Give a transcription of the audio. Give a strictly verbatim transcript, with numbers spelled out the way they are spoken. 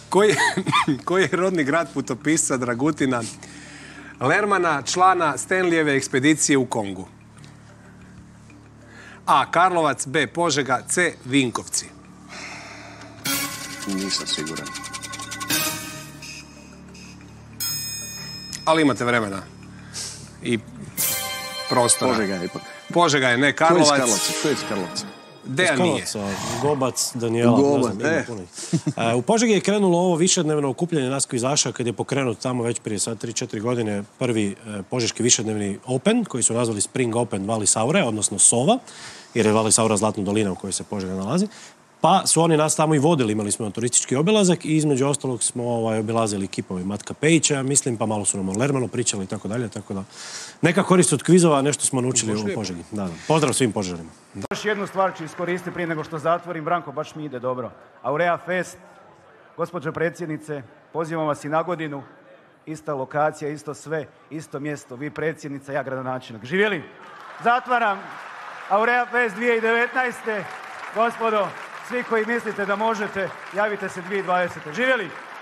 Koji, koji je rodni grad putopisca Dragutina Lermana, člana Stanleyjeve ekspedicije u Kongu? A. Karlovac, B. Požega, C. Vinkovci. Nisam siguran. Ali imate vremena i prostora. Požega je ipak. Požega je, ne Karlovac. Ko je iz Karlovca? Ko je iz Karlovca? Dejan nije. Gobac, Danijela. Gobac, ne znam, ima e. puno. A, u Požegi je krenulo ovo višednevno okupljanje nas kvizaša kad je pokrenut tamo već prije sad tri četiri godine prvi e, požeški višednevni Open, koji su nazvali Spring Open Vali Saure, odnosno Sova, jer je Vali Saura zlatna dolina u kojoj se Požega nalazi. Pa su oni nas tamo i vodili, imali smo turistički obilazak i između ostalog smo ovaj, obilazili kipovi Matka Pejića, mislim, pa malo su nam o Lermanu pričali i tako dalje, tako da neka korist od kvizova, nešto smo naučili u Požegi. Da, da. Pozdrav svim Požarima. Još jednu stvar ću iskoristiti prije nego što zatvorim. Branko, baš mi ide dobro. Aurea Fest, gospođo predsjednice, pozivam vas i na godinu. Ista lokacija, isto sve, isto mjesto. Vi predsjednica, ja gradonačelnik. Živjeli? Zatvaram Aurea Fest dvije tisuće devetnaeste. Gospodo, svi koji mislite da možete, javite se dvije tisuće dvadesete. Živjeli?